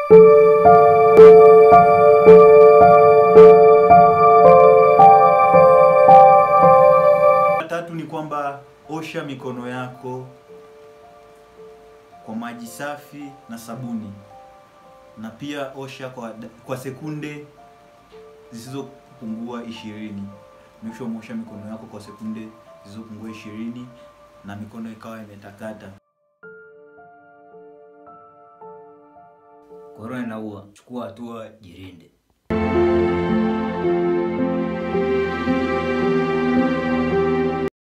Tatu ni kwamba osha mikono yako kwa maji safi na sabuni, na pia osha kwa sekunde zisizopungua 20. Mwisho osha mikono yako kwa sekunde zisizopungua 20 na mikono ikawa imetakata. Corona inaua, chukua hatua, jirinde.